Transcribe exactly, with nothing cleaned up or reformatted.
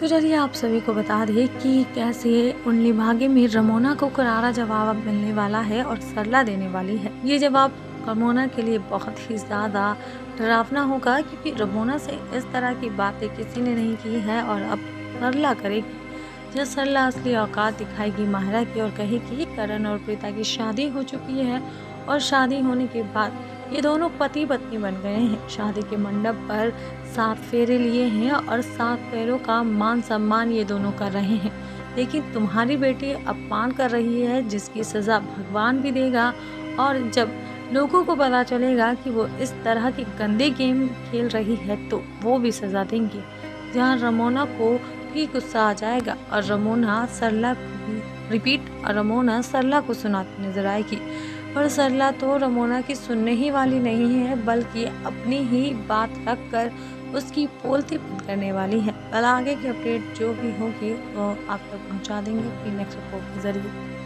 तो चलिए आप सभी को बता दें कि कैसे उनली भाग्य में रमोना को करारा जवाब अब मिलने वाला है और सरला देने वाली है। ये जवाब रमोना के लिए बहुत ही ज़्यादा डरावना होगा, क्योंकि रमोना से इस तरह की बातें किसी ने नहीं की है और अब सरला करेगी। जब सरला असली औकात दिखाएगी माहिरा की और कहेगी करण और प्रीता की शादी हो चुकी है और शादी होने के बाद ये दोनों पति पत्नी बन गए हैं। शादी के मंडप पर सात फेरे लिए हैं और सात फेरों का मान सम्मान ये दोनों कर रहे हैं, लेकिन तुम्हारी बेटी अपमान कर रही है जिसकी सज़ा भगवान भी देगा। और जब लोगों को पता चलेगा कि वो इस तरह के गंदे गेम खेल रही है तो वो भी सज़ा देंगी, जहाँ रमोना को भी गुस्सा आ जाएगा और रमोना सरला को रिपीट और रमोना सरला को सुनाती नजर आएगी। पर सरला तो रमोना की सुनने ही वाली नहीं है, बल्कि अपनी ही बात रख कर उसकी बोलती बंद करने वाली है। कल आगे की अपडेट जो भी होगी वो आप तक पहुंचा देंगे अपनी नेक्स्ट रिपोर्ट के जरिए।